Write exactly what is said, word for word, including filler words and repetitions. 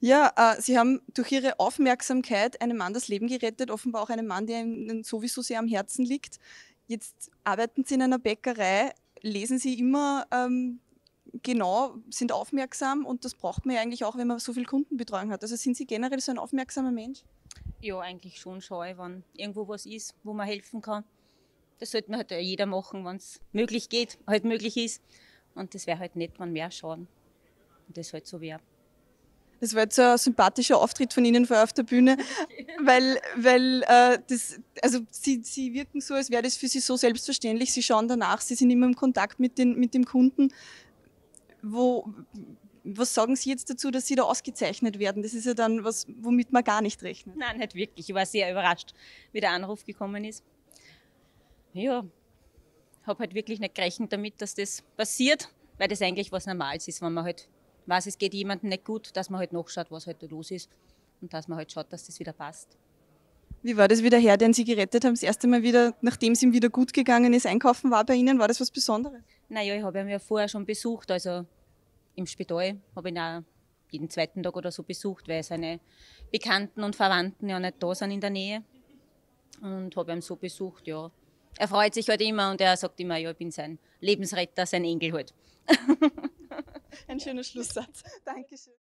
Ja, äh, Sie haben durch Ihre Aufmerksamkeit einem Mann das Leben gerettet, offenbar auch einem Mann, der Ihnen sowieso sehr am Herzen liegt. Jetzt arbeiten Sie in einer Bäckerei, lesen Sie immer ähm, genau, sind aufmerksam und das braucht man ja eigentlich auch, wenn man so viel Kundenbetreuung hat. Also sind Sie generell so ein aufmerksamer Mensch? Ja, eigentlich schon scheu, wenn irgendwo was ist, wo man helfen kann. Das sollte man halt jeder machen, wenn es möglich geht, halt möglich ist. Und das wäre halt nicht, wenn mehr schauen. Und das halt so wäre. Das war jetzt so ein sympathischer Auftritt von Ihnen vorher auf der Bühne, weil, weil äh, das, also Sie, Sie wirken so, als wäre das für Sie so selbstverständlich. Sie schauen danach, Sie sind immer im Kontakt mit, den, mit dem Kunden. Wo, was sagen Sie jetzt dazu, dass Sie da ausgezeichnet werden? Das ist ja dann was, womit man gar nicht rechnet. Nein, nicht wirklich. Ich war sehr überrascht, wie der Anruf gekommen ist. Ja, habe halt wirklich nicht gerechnet damit, dass das passiert, weil das eigentlich was Normales ist, wenn man halt weiß, es geht jemandem nicht gut, dass man halt nachschaut, was halt da los ist und dass man halt schaut, dass das wieder passt. Wie war das, wie der Herr, den Sie gerettet haben, das erste Mal wieder, nachdem es ihm wieder gut gegangen ist, einkaufen war bei Ihnen? War das was Besonderes? Naja, ich habe ihn ja vorher schon besucht, also im Spital habe ich ihn auch jeden zweiten Tag oder so besucht, weil seine Bekannten und Verwandten ja nicht da sind in der Nähe. Und habe ihn so besucht, ja. Er freut sich halt immer und er sagt immer, ja, ich bin sein Lebensretter, sein Engel halt. Ein schöner Schlusssatz. Dankeschön.